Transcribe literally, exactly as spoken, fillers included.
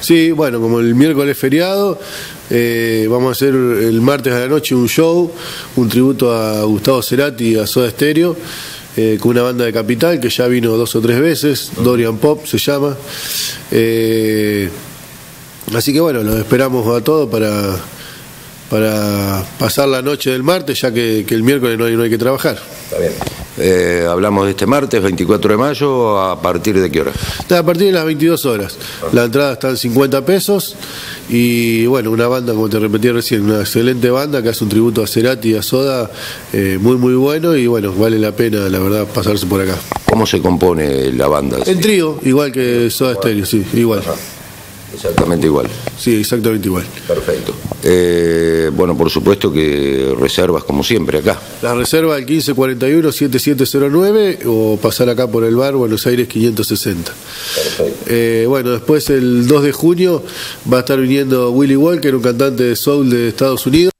Sí, bueno, como el miércoles es feriado, eh, vamos a hacer el martes a la noche un show, un tributo a Gustavo Cerati y a Soda Stereo, eh, con una banda de Capital que ya vino dos o tres veces, Dorian Pop se llama. Eh, así que bueno, los esperamos a todos para, para pasar la noche del martes, ya que, que el miércoles no hay, no hay que trabajar. Está bien. Eh, hablamos de este martes, veinticuatro de mayo, ¿a partir de qué hora? A partir de las veintidós horas. La entrada está en cincuenta pesos y bueno, una banda, como te repetí recién, una excelente banda que hace un tributo a Cerati y a Soda, eh, muy muy bueno, y bueno, vale la pena, la verdad, pasarse por acá. ¿Cómo se compone la banda? En trío, igual que Soda Stereo, sí, igual. Ajá. Exactamente igual. Sí, exactamente igual. Perfecto. Eh, bueno, por supuesto que reservas como siempre acá. La reserva al quince cuarenta y uno setenta y siete cero nueve o pasar acá por el bar Buenos Aires quinientos sesenta. Perfecto. Eh, bueno, después el dos de junio va a estar viniendo Willy Walker, un cantante de soul de Estados Unidos.